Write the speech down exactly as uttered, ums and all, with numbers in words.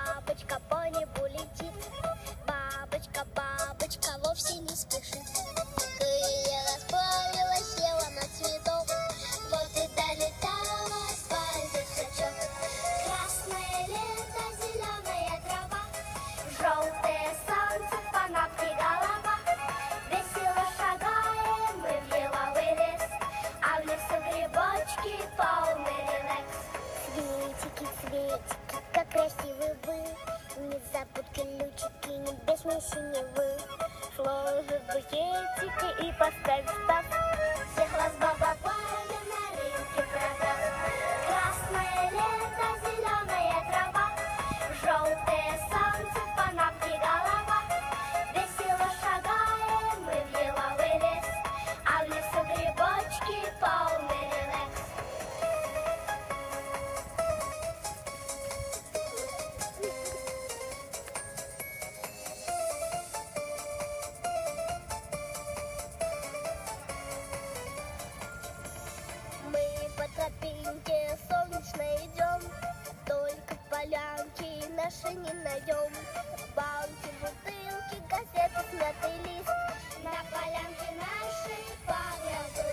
Бабочка по небу летит, бабочка, бабочка вовсе не спешит. Крылья расправила, села на цветок, вот и долетала с пальцев. Красное лето, зеленая трава, желтое солнце, фанатки голова. Весело шагаем мы в еловый лес, а в лесу грибочки полный релакс. Цветики, цветики, как красивы вы, незабудки, лючики, небесной синевы. Сложи букетики и поставь в таз, всех вас баба Валя на рынке продаст. Красное лето, зеленая трава, желтое солнце, фанатки голова. Весело шагаем мы в еловый лес, а в лесу грибочки полный релакс. Мы по тропинке солнечной идем, только полянки наши не найдем. Банки, бутылки, газеты, смятый лист, на полянке нашей погреб.